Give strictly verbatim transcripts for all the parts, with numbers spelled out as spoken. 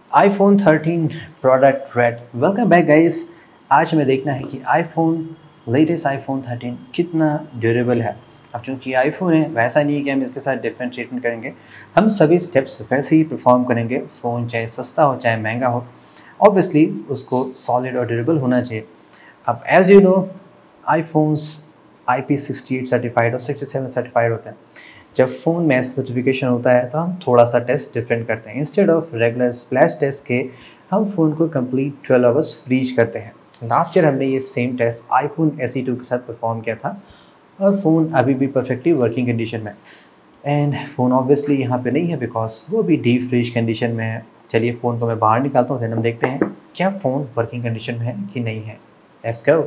IPhone thirteen product red. Welcome back guys. आज हमें देखना है कि आईफोन लेटेस्ट आईफोन थर्टीन कितना ड्यूरेबल है। अब चूँकि आईफोन है वैसा नहीं है कि हम इसके साथ डिफरेंट ट्रीटमेंट करेंगे, हम सभी स्टेप्स वैसे ही परफॉर्म करेंगे। फ़ोन चाहे सस्ता हो चाहे महंगा हो, ऑब्वियसली उसको सॉलिड और ड्यूरेबल होना चाहिए। अब as you know iPhones I P sixty eight certified और सिक्सटी सेवन सर्टिफाइड होते हैं। जब फ़ोन में सर्टिफिकेशन होता है तो हम थोड़ा सा टेस्ट डिफरेंट करते हैं। Instead of regular splash test के हम फ़ोन को कंप्लीट ट्वेल्व आवर्स फ्रीज करते हैं। लास्ट ईयर हमने ये same test iPhone S E two के साथ परफॉर्म किया था और फ़ोन अभी भी परफेक्टली वर्किंग कंडीशन में। एंड फ़ोन ऑब्वियसली यहाँ पे नहीं है बिकॉज वो भी डीप फ्रीज कंडीशन में है। चलिए फ़ोन को मैं बाहर निकालता हूँ, देन हम देखते हैं क्या फ़ोन वर्किंग कंडीशन में है कि नहीं है। Let's go.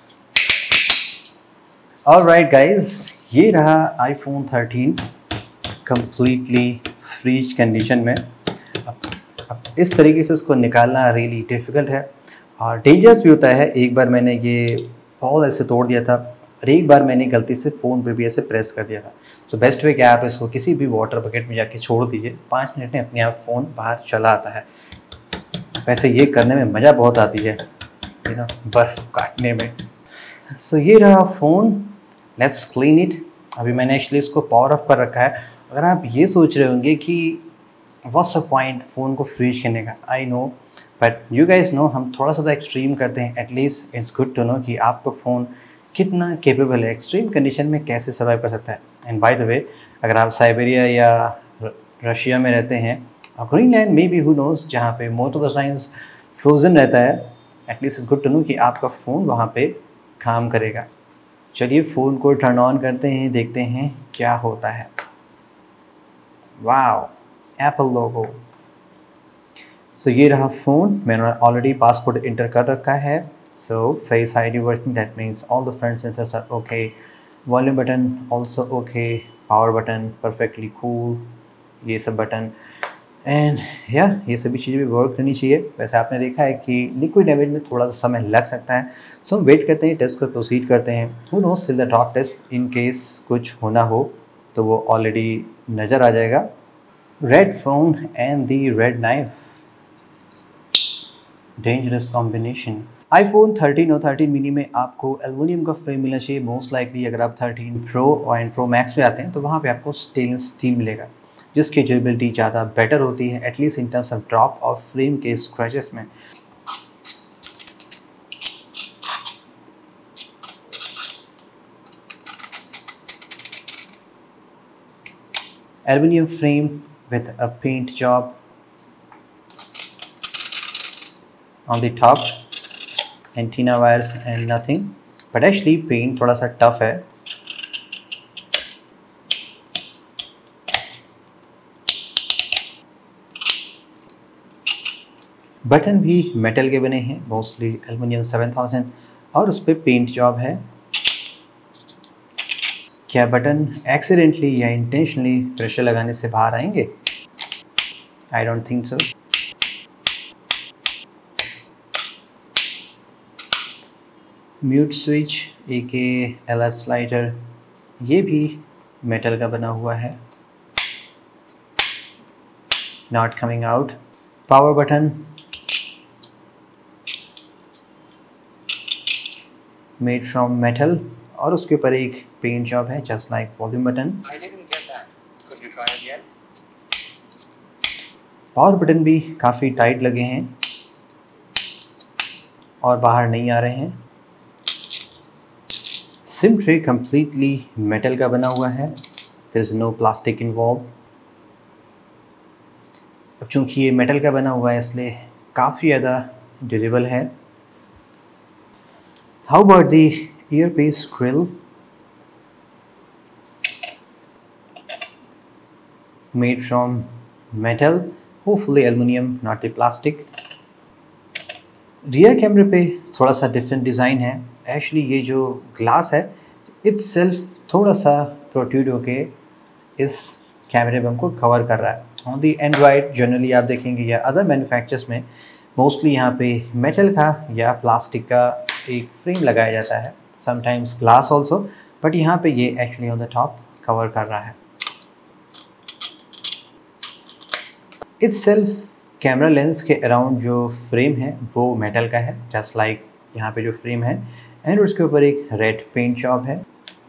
ऑलराइट गाइज, ये रहा iPhone thirteen completely freeze condition में। अब, अब इस तरीके से इसको निकालना रियली डिफ़िकल्ट है और डेंजरस भी होता है। एक बार मैंने ये बॉल ऐसे तोड़ दिया था और एक बार मैंने गलती से फ़ोन पे भी ऐसे प्रेस कर दिया था। तो बेस्ट वे क्या, आप इसको किसी भी वाटर बकेट में जाके छोड़ दीजिए, पाँच मिनट में अपने आप फ़ोन बाहर चला आता है। वैसे ये करने में मज़ा बहुत आती है, यू नो, बर्फ़ काटने में। सो so, ये रहा फ़ोन, लेट्स क्लीन इट। अभी मैंने एक्चुअली इसको पावर ऑफ कर रखा है। अगर आप ये सोच रहे होंगे कि व्हाट्स अ पॉइंट फ़ोन को फ्रीज करने का, I know, but you guys know हम थोड़ा सा तो एक्सट्रीम करते हैं। At least it's good to know कि आपका फ़ोन कितना केपेबल है, एक्सट्रीम कंडीशन में कैसे सर्वाइव कर सकता है। एंड बाय द वे, अगर आप साइबेरिया या रशिया में रहते हैं और ग्रीनलैंड में भी, हु नोज़, जहाँ पे most of the times frozen रहता है, at least it's good to know कि आपका फ़ोन वहाँ पे काम करेगा। चलिए फ़ोन को टर्न ऑन करते हैं, देखते हैं क्या होता है। वाओ, एप्पल लोगो। सो ये रहा फ़ोन, मैंने ऑलरेडी पासवर्ड इंटर कर रखा है। So face ID working, that means all the front sensors are okay, volume button also okay, power button perfectly cool, ये सब बटन एंड या ये सभी चीज़ें भी वर्क करनी चाहिए। वैसे आपने देखा है कि लिक्विड डैमेज में थोड़ा सा समय लग सकता है, सो हम वेट करते हैं, टेस्ट को प्रोसीड करते हैं। Who knows till the drop test, in case कुछ होना हो तो वो ऑलरेडी नज़र आ जाएगा। Red phone and the red knife, dangerous combination. IPhone thirteen और थर्टीन मिनी में आपको एल्युमिनियम का फ्रेम मिलना चाहिए मोस्ट लाइकली। अगर आप thirteen pro and pro max में आते हैं तो वहाँ पे आपको स्टेनलेस स्टील मिलेगा, जिसकी ड्यूरेबिलिटी ज़्यादा बेटर होती है, at least in terms of drop और फ्रेम के स्क्रैचेस में। Aluminium frame with a paint job on the top, antenna wires and nothing, but actually paint थोड़ा सा टफ है। बटन भी मेटल के बने हैं, मोस्टली एल्युमिनियम सेवन थाउज़ेंड, और उस पर पेंट जॉब है। क्या बटन एक्सीडेंटली या इंटेंशनली प्रेशर लगाने से बाहर आएंगे? I don't think so. Mute switch A K alert slider, ये भी मेटल का बना हुआ है, not coming out. Power button made from metal और उसके ऊपर एक पेंट जॉब है just like volume button. Power button भी काफ़ी टाइट लगे हैं और बाहर नहीं आ रहे हैं। सिम ट्रे कम्प्लीटली मेटल का बना हुआ है, there is no plastic involve. अब चूँकि ये मेटल का बना हुआ है इसलिए काफ़ी ज़्यादा ड्यूरेबल है। How about the earpiece grill, made from metal, hopefully aluminium, not the plastic. Rear कैमरे पे थोड़ा सा डिफरेंट डिज़ाइन है। एक्चुअली ये जो ग्लास है इट्स सेल्फ थोड़ा सा प्रोट्रूड होके इस कैमरे में हमको कवर कर रहा है। ऑन दी एंड्रॉयड जनरली आप देखेंगे या अदर मैन्युफैक्चरर्स में मोस्टली यहाँ पे मेटल का या प्लास्टिक का एक फ्रेम लगाया जाता है, समटाइम्स ग्लास ऑल्सो, बट यहाँ पे ये actually on the top cover कर रहा है। इट्स सेल्फ कैमरा लेंस के अराउंड जो फ्रेम है वो मेटल का है, जस्ट लाइक यहाँ पे जो फ्रेम है, एंड उसके ऊपर एक रेड पेंट जॉब है।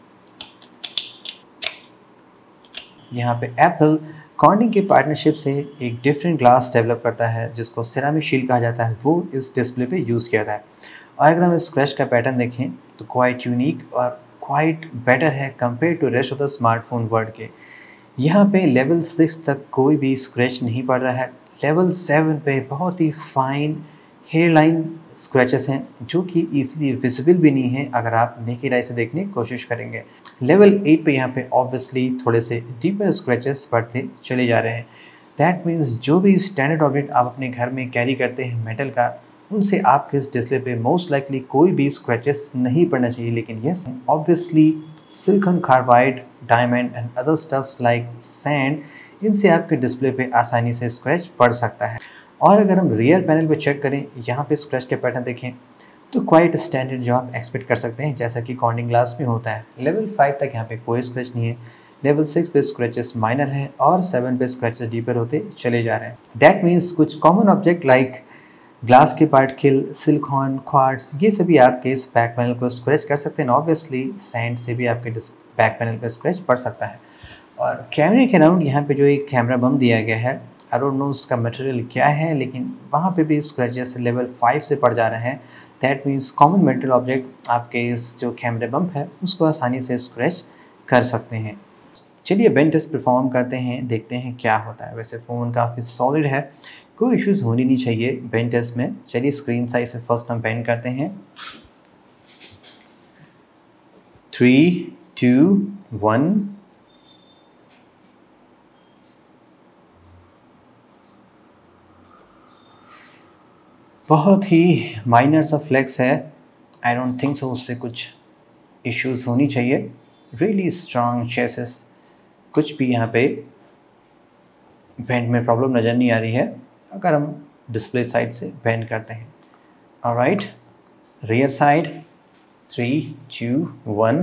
यहाँ पे एप्पल कॉर्निंग की पार्टनरशिप से एक डिफरेंट ग्लास डेवलप करता है जिसको सिरामिक शील्ड कहा जाता है, वो इस डिस्प्ले पे यूज़ किया जाता है। और अगर हम इस स्क्रैच का पैटर्न देखें तो क्वाइट यूनिक और क्वाइट बेटर है compare to rest of the smartphone world के। यहाँ पे लेवल सिक्स तक कोई भी स्क्रैच नहीं पड़ रहा है। लेवल सेवन पे बहुत ही फाइन हेयर लाइन स्क्रैचेस हैं जो कि ईजिली विजिबल भी नहीं है अगर आप नेकेड आई से देखने की कोशिश करेंगे। लेवल एट पे यहाँ पे ऑब्वियसली थोड़े से डीपर स्क्रैचेस पड़ते चले जा रहे हैं। दैट मीन्स जो भी स्टैंडर्ड ऑब्जेक्ट आप अपने घर में कैरी करते हैं मेटल का, उनसे आपके इस डिस्प्ले पे मोस्ट लाइकली कोई भी स्क्रैचेस नहीं पड़ना चाहिए। लेकिन yes, obviously silicon carbide, diamond and other stuffs like sand, इनसे आपके डिस्प्ले पे आसानी से स्क्रैच पड़ सकता है। और अगर हम रियर पैनल पे चेक करें, यहाँ पे स्क्रैच के पैटर्न देखें तो क्वाइट स्टैंडर्ड जो आप एक्सपेक्ट कर सकते हैं जैसा कि कॉर्निंग ग्लास में होता है। लेवल फाइव तक यहाँ पे कोई स्क्रैच नहीं है। लेवल सिक्स पे स्क्रैचेस माइनर है और सेवन पे स्क्रैचेस डीपर होते चले जा रहे हैं। दैट मीन्स कुछ कॉमन ऑब्जेक्ट लाइक ग्लास के पार्टिकल, सिलिकॉन, क्वार्ट्स, ये सभी आपके इस बैक पैनल को स्क्रैच कर सकते हैं। ऑब्वियसली सैंड से भी आपके बैक पैनल पर स्क्रैच पड़ सकता है। और कैमरे के अराउंड यहाँ पे जो एक कैमरा बम दिया गया है, आई डोंट नो उसका मटेरियल क्या है, लेकिन वहाँ पे भी स्क्रैचेस लेवल फाइव से पड़ जा रहे हैं। That means common metal object आपके इस जो कैमरे बम्प है उसको आसानी से स्क्रैच कर सकते हैं। चलिए बेंच टेस्ट परफॉर्म करते हैं, देखते हैं क्या होता है। वैसे फ़ोन काफ़ी सॉलिड है, कोई इश्यूज़ होनी नहीं चाहिए बेंच टेस्ट में। चलिए स्क्रीन साइज से फर्स्ट हम बेंड करते हैं। Three two one. बहुत ही माइनर सा फ्लेक्स है, आई डोंट थिंक सो उससे कुछ इश्यूज़ होनी चाहिए। रियली स्ट्रॉन्ग चेसिस, कुछ भी यहाँ पे बेंड में प्रॉब्लम नज़र नहीं आ रही है अगर हम डिस्प्ले साइड से बेंड करते हैं। Alright, rear side, three two one.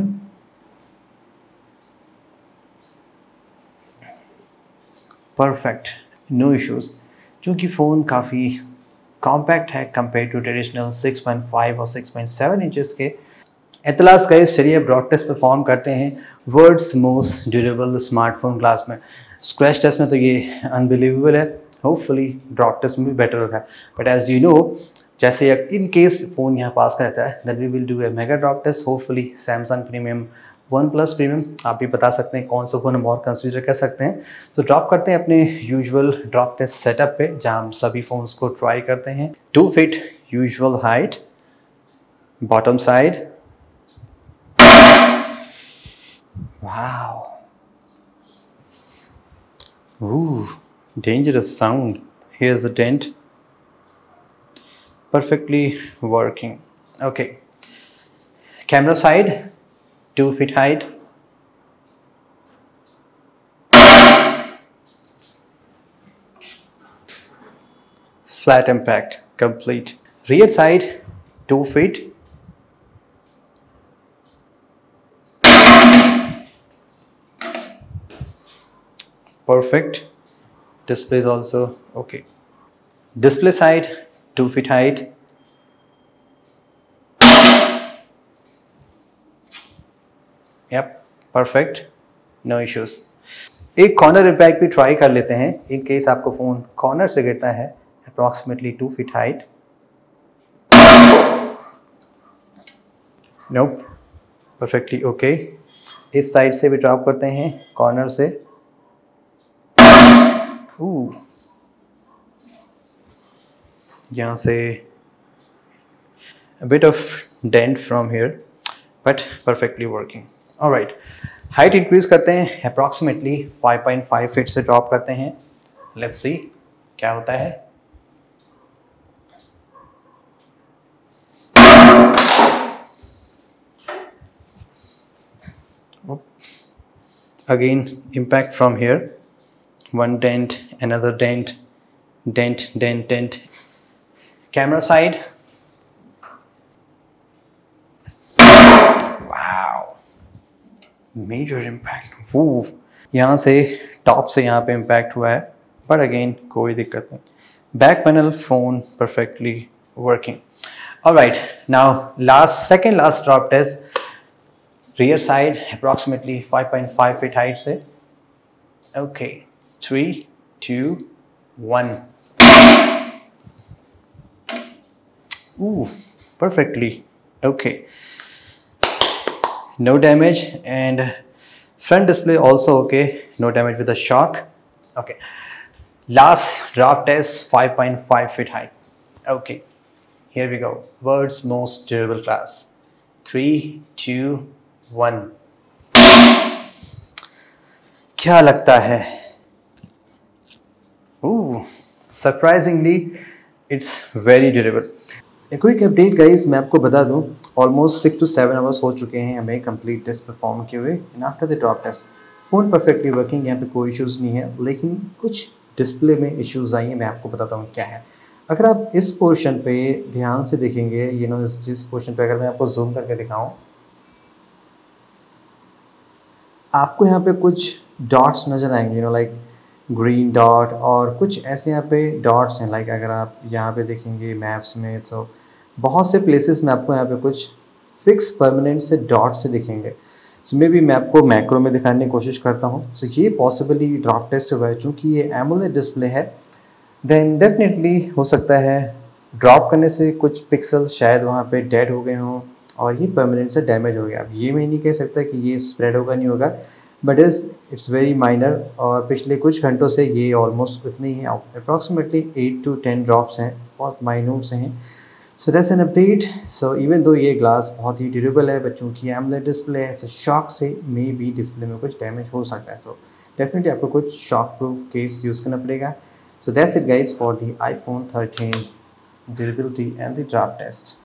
Perfect, no issues. क्योंकि फ़ोन काफ़ी कॉम्पैक्ट है compare to traditional six point five और सिक्स पॉइंट सेवन इंचेस के। एतलास का इस चलिए ब्रॉड टेस्ट परफॉर्म करते हैं world's most durable smartphone glass में। स्क्रैच टेस्ट में तो ये अनबिलीवेबल है, होपफुली ब्रॉड टेस्ट में भी बेटर होगा। बट एज यू नो, जैसे इन केस फ़ोन यहाँ पास का रहता है, then we will do a mega drop test, hopefully Samsung premium, one plus premium. आप भी बता सकते हैं कौन सा फ़ोन हम और कंसिडर कर सकते हैं। तो ड्रॉप करते हैं अपने यूजुअल ड्रॉप टेस्ट सेटअप पे जहाँ हम सभी फ़ोन्स को ट्राई करते हैं। Two feet usual height, bottom side. Wow, ooh, dangerous sound. Here's the dent. Perfectly working. Okay. Camera side, two feet height. Flat impact, complete. Rear side, two feet. Perfect. Display is also okay. Display side, two feet height. Yep, perfect. No issues. एक corner impact भी try कर लेते हैं in case आपको phone corner से गिरता है। Approximately two feet height. Nope, perfectly okay. इस साइड से भी ड्रॉप करते हैं कॉर्नर से। यहाँ से a bit of dent from here, but perfectly working. Alright, height increase करते हैं, approximately five point five feet से ड्रॉप करते हैं। लेट्स सी क्या होता है। Again, impact from here. One dent, another dent, dent, dent, dent. Camera side. Wow, major impact. Ooh. यहाँ से टॉप से यहाँ पे इम्पैक्ट हुआ है, बट अगेन कोई दिक्कत नहीं। back panel, phone perfectly working. All right, now last second last drop test, rear side approximately five point five feet height से. Okay, three, two, one. Ooh, perfectly okay. No damage, and front display also okay. No damage with the shock. Okay. Last drop test, five point five feet height. Okay. Here we go. World's most durable glass. Three, two, one. क्या लगता है? Ooh, surprisingly, it's very durable. एक quick update guys, मैं आपको बता दूं, almost six to seven hours हो चुके हैं हमें कंप्लीट टेस्ट परफॉर्म किए हुए. And after the drop test phone perfectly working, यहाँ पे कोई इश्यूज़ नहीं है, लेकिन कुछ डिस्प्ले में इश्यूज़ आई हैं. मैं आपको बताता हूँ क्या है. अगर आप इस पोर्शन पे ध्यान से देखेंगे, यू नो जिस पोर्शन पे अगर मैं आपको जूम करके दिखाऊं, आपको यहाँ पे कुछ डॉट्स नज़र आएंगे, you know like green dot, और कुछ ऐसे यहाँ पे डॉट्स हैं. लाइक अगर आप यहाँ पे देखेंगे मैप्स में, तो बहुत से प्लेसेस में आपको यहाँ पे कुछ फिक्स परमानेंट से डॉट से दिखेंगे. सो मे बी मैं आपको मैक्रो में दिखाने की कोशिश करता हूँ. सो so, ये पॉसिबली ड्रॉप टेस्ट से हुआ है. चूँकि ये एमोलेड डिस्प्ले है, देन डेफिनेटली हो सकता है ड्रॉप करने से कुछ पिक्सल शायद वहाँ पे डेड हो गए हों और ये परमानेंट से डैमेज हो गया. अब ये मैं नहीं कह सकता कि ये स्प्रेड होगा नहीं होगा, but is it's very minor. और पिछले कुछ घंटों से ये ऑलमोस्ट उतने ही हैं, approximately eight to ten drops हैं, बहुत माइन्यूट से हैं. So that's an update. So even though ये ग्लास बहुत ही ड्यूरेबल है, बच्चों की एमोलेड डिस्प्ले है, so शॉक से मे बी डिस्प्ले में कुछ डैमेज हो सकता है. सो डेफिनेटली आपको कुछ शॉक प्रूफ केस यूज़ करना पड़ेगा. So that's it guys for the iPhone thirteen durability and the drop test.